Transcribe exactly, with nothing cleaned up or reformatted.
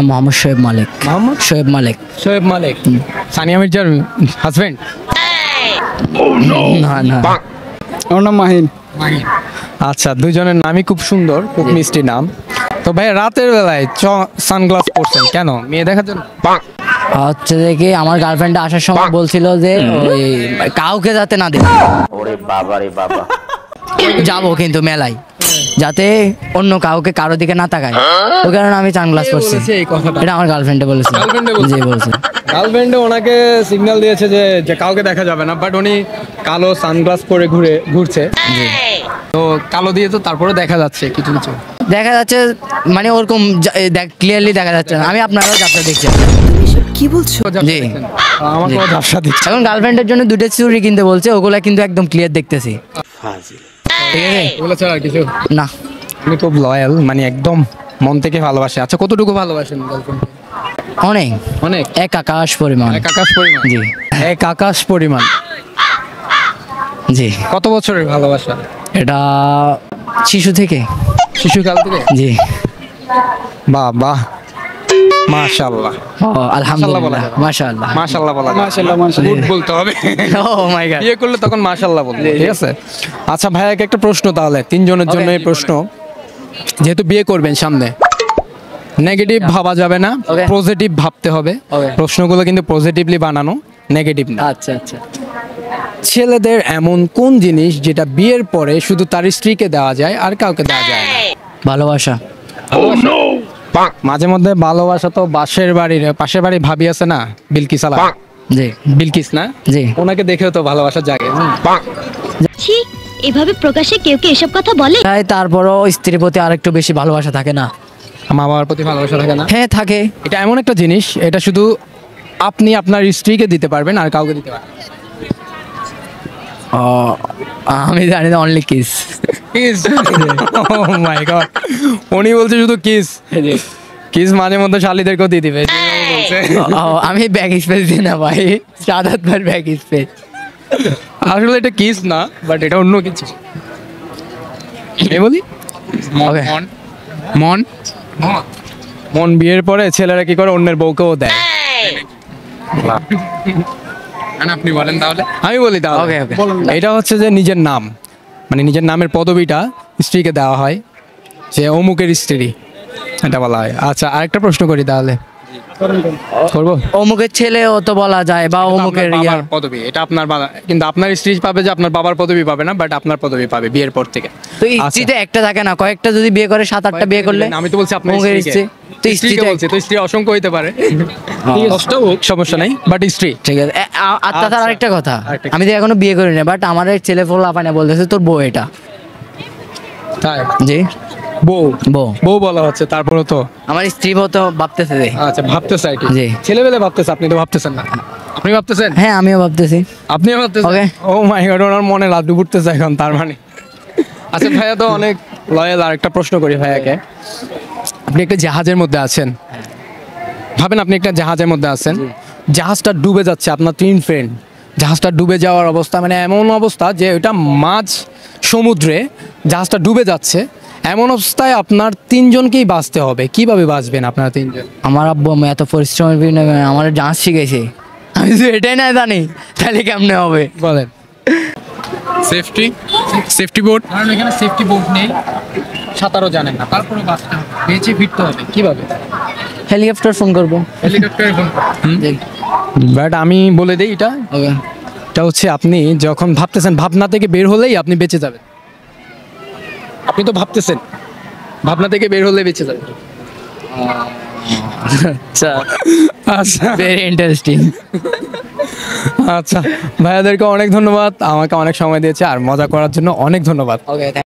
মোহাম্মদ শোয়েব মালিক। মোহাম্মদ শোয়েব মালিক। শোয়েব মালিক সানিয়া মির্জার হাজবেন্ড? না না, ওর নাম মাহিন। আচ্ছা, দুজনের নামই খুব সুন্দর, খুব মিষ্টি নাম। তো ভাই রাতের বেলায় সানগ্লাস পরছেন কেন? মেয়ে দেখার জন্য? হচ্ছে দেখি আমার গার্লফ্রেন্ড আসার সময় বলছিল যে ওই কাউকে যাতে না দেয়। ওরে বাবা রে বাবা, যাবো কিন্তু মেলায়, যাতে অন্য কাউকে কারো দিকে না তাকায়, ওই কারণে আমি সানগ্লাস পরছি। বলেছে এই কথাটা? এটা আমার গার্লফ্রেন্ডে বলেছে। গার্লফ্রেন্ডে বলছে? জি বলছে। গার্লফ্রেন্ডে ওনাকে সিগন্যাল দিয়েছে যে যে কাউকে দেখা যাবে না, বাট উনি কালো সানগ্লাস পরে ঘুরে ঘুরছে। তো কালো দিয়ে তো তারপরে দেখা যাচ্ছে কিছু কিছু। দেখা যাচ্ছে মানে ওরকম ক্লিয়ারলি দেখা যাচ্ছে না। আমি আপনারাও যাত্রা দেখছি। কি বলছো? জি। আমার কোনো ঝাপসা দিচ্ছে। এখন গার্লফ্রেন্ডের জন্য দুটো চুরি কিনতে বলছে, ওগুলা কিন্তু একদম ক্লিয়ার দেখতেছি। ঠিক আছে, এগুলো ছাড়া আর কিছু না উনি খুব লয়াল, মানে একদম মন থেকে ভালোবাসে। আচ্ছা, কতটুকু ভালোবাসেন গার্লফ্রেন্ড? অনেক অনেক, এক আকাশ পরিমাণ। এক আকাশ পরিমাণ? জি এক আকাশ পরিমাণ। জি। কত বছরের ভালোবাসা? এটা শিশু থেকে, শিশুকাল থেকে? জি। বাহ বাহ, মাশাআল্লাহ। ও আলহামদুলিল্লাহ, মাশাআল্লাহ। মাশাআল্লাহ বলা যায়। মাশাআল্লাহ মাশাআল্লাহ গুড বলতে হবে। Oh my god. বিয়ে করলে তখন মাশাআল্লাহ বলতে, ঠিক আছে? আচ্ছা ভাইয়াকে একটা প্রশ্ন, তাহলে তিনজনের জন্য এই প্রশ্ন। যেহেতু বিয়ে করবেন সামনে, নেগেটিভ ভাবা যাবে না, Okay. পজিটিভ ভাবতে হবে। Okay. প্রশ্নগুলো কিন্তু পজিটিভলি বানানো, নেগেটিভ না। আচ্ছা আচ্ছা। ছেলেদের এমন কোন জিনিস যেটা বিয়ের পরে শুধু তার স্ত্রীকে দেওয়া যায় আর কাউকে দেওয়া যায় না? ভালোবাসা। মাঝে মধ্যে ভালোবাসা তো পাশের বাড়ির পাশের বাড়ির ভাবি আছে না, বিলকিস আলা, জি বিলকিস না, জি। ওনাকে দেখেও তো ভালোবাসা জাগে। ছি, এভাবে প্রকাশ্যে কেউ কি এসব কথা বলে? তাই তারপরও স্ত্রীর প্রতি আরেকটু বেশি ভালোবাসা থাকে না? মা বাবার প্রতি ভালোবাসা থাকে না? হ্যাঁ থাকে। এটা এমন একটা জিনিস, এটা শুধু আপনি আপনার স্ত্রীকে দিতে পারবেন আর কাউকে দিতে পারবেন। ও, আমি জানি না, only kiss. Kiss? Oh my god, উনি বলছে শুধু কিস। কিস মাঝে মধ্যে শালিদেরকেও দিয়ে দিবে বলছে। আমি ব্যাগ স্পেস দিই না ভাই, সাদাত ভাই ব্যাগ স্পেস। আসলে এটা কিস না, বাট এটা অন্য কিছু। এই বলি Okay. মন মন মন বিয়ের পরে ছেলেরা কি করে, অন্যের বউকেও দেয়। আপনি বলেন তাহলে। আমি বলি তাহলে। Okay, okay. এটা হচ্ছে যে নিজের নাম, মানে নিজের নামের পদবিটা স্ত্রীকে দেওয়া হয়, যে অমুকের স্ত্রী, এটা বলা হয়। আচ্ছা, আরেকটা প্রশ্ন করি তাহলে, করবো? অমুকের ছেলে ও তো বলা যায়, বা অমুকের আপনার ইয়া। বাবার পদবি, এটা আপনার বাবা, কিন্তু আপনার স্ত্রী পাবে যে আপনার বাবার পদবি পাবে না, বাট আপনার পদবি পাবে বিয়ের পর থেকে। তো স্ত্রীতে একটা থাকে না, কয়েকটা যদি বিয়ে করে, সাত আটটা বিয়ে করলে। আমি তো বলছি আপনার অমুকের স্ত্রীকে। স্ত্রী, তো স্ত্রীকে স্ত্রীতে বলছি, তো স্ত্রী অসংখ্য হইতে পারে, কষ্ট হোক সমস্যা নাই, বাট স্ত্রী। ঠিক আছে। এ- আ- আর তাছাড়া আচ্ছা। আরেকটা কথা, আরেকটা কি? আমি তো এখনো বিয়ে করি না, বাট আমার এক ছেলে ফোলা পানে বলতেছে তোর বউ এটা। তাই? জি, বউ বউ। বউ বলা হচ্ছে, তারপরে তো আমার স্ত্রী বউ তো ভাবতেছে যে। আচ্ছা ভাবতেছে আর কি। জি। ছেলেবেলে ভাবতেছে, আপনি তো ভাবতেছেন না। আপনি ভাবতেছেন? হ্যাঁ আমিও ভাবতেছি। আপনিও ভাবতেছেন? Okay. ও মাই গড, ওনার মনে লাড্ডু ফুটতেছে এখন তার মানে। আচ্ছা ভাইয়া তো অনেক লয়াল। আর একটা প্রশ্ন করি ভাইয়াকে, আপনি একটা জাহাজের মধ্যে আছেন, ভাবেন আপনি একটা জাহাজের মধ্যে আছেন, জাহাজটা ডুবে যাচ্ছে, আপনার তিন ফ্রেন্ড, জাহাজটা ডুবে যাওয়ার অবস্থা, মানে এমন অবস্থা যে ওইটা মাঝ সমুদ্রে জাহাজটা ডুবে যাচ্ছে, এমন অবস্থায় আপনার তিনজনকেই বাঁচতে হবে। কিভাবে বাঁচবেন আপনারা তিনজন? আমার আব্বু আম্মু এত পরিশ্রমের বিনিময়ে আমার ডান্স শিখেছে, আমি তো এটাই না জানি, তাহলে কেমনে হবে? বলেন। সেফটি সেফটি বোট, কারণ এখানে সেফটি বোট নেই, সাঁতারও জানেন না, তারপরে বাঁচতে হবে, বেঁচে ফিরতে হবে। কিভাবে? হেলিকপ্টার ফোন করবো। হেলিকপ্টারে ফোন। জি। বাট আমি বলে দিই, এটা ওকে। এটা হচ্ছে আপনি যখন ভাবতেছেন, ভাবনা থেকে বের হলেই আপনি বেঁচে যাবেন। আপনি তো ভাবতেছেন, ভাবনা থেকে বের হলে বেঁচে যাবেন। আচ্ছা, আচ্ছা ভেরি ইন্টারেস্টিং। আচ্ছা, ভাইয়াদেরকে অনেক ধন্যবাদ, আমাকে অনেক সময় দিয়েছে আর মজা করার জন্য অনেক ধন্যবাদ। ওকে।